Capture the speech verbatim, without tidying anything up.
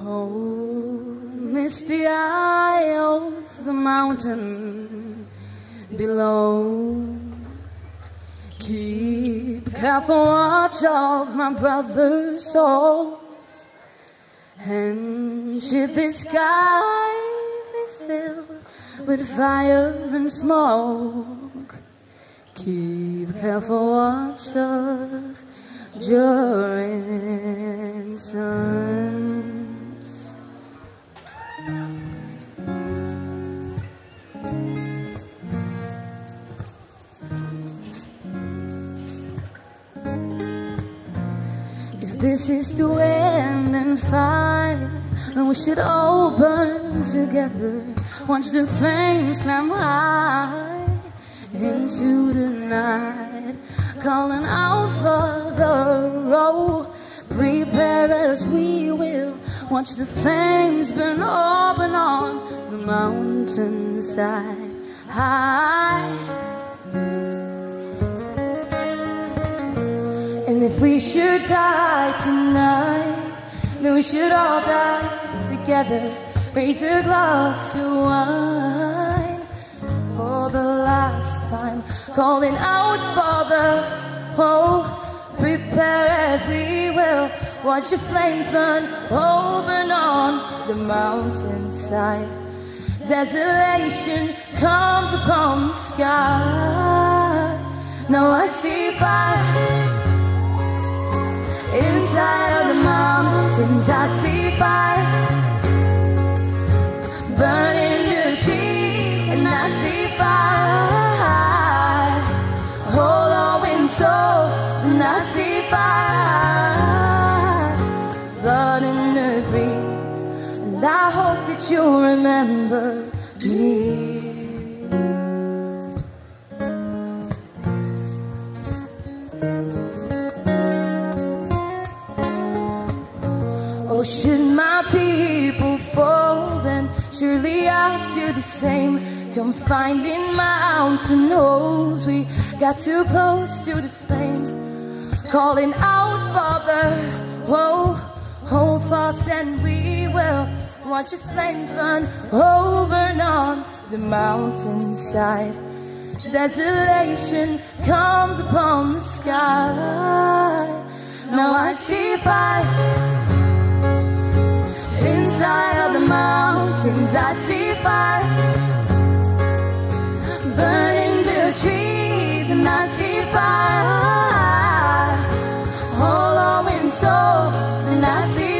Oh, misty eye of the mountain below, keep careful watch of my brother's souls, and should the sky be filled with fire and smoke, keep careful watch of Jorin's sons. If this is to end in fire, then we should all burn together. Watch the flames climb high into the night, calling out for the road. Prepare as we will. Watch the flames burn open on the mountainside high. And if we should die tonight, then we should all die together. Raise a glass of wine for the last time, calling out for the oh, prepare as we will. Watch the flames burn over on the mountainside. Desolation comes upon the sky. Now I see fire inside of the mountains. I see fire burning the trees, and I see fire hollowing souls, and I see fire flooding the breeze, and I hope that you'll remember me. Oh, should my people fall, then surely I'll do the same. Confined in mountain holes, we got too close to the flame, calling out, Father, whoa, hold fast and we will. Watch the flames burn over and on the mountainside. Desolation comes upon the sky. Now I see fire inside of the mountains. I see fire burning the trees, and I see fire hollowing souls, and I see